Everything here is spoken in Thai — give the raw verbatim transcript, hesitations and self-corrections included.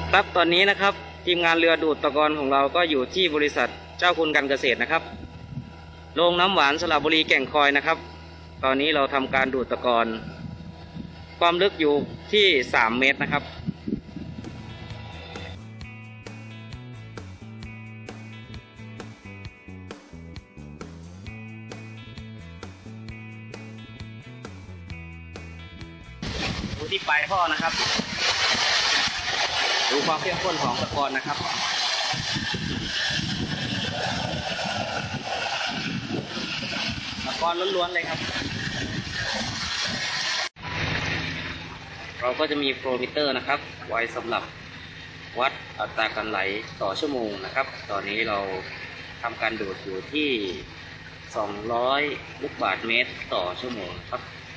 ครับตอนนี้นะครับทีมงานเรือดูดตะกอนของเราก็อยู่ที่บริษัทเจ้าคุณการเกษตรนะครับโรงน้ำหวานสระบุรีแก่งคอยนะครับตอนนี้เราทำการดูดตะกอนความลึกอยู่ที่สามเมตรนะครับดูที่ปลายท่อนะครับดูความเข้มข้นของตะกอนนะครับตะกอนล้วนๆเลยครับเราก็จะมีโฟลว์มิเตอร์นะครับไว้สำหรับวัดอัตราการไหลต่อชั่วโมงนะครับตอนนี้เราทำการดูดอยู่ที่สองร้อยลูกบาศก์เมตรต่อชั่วโมงครับ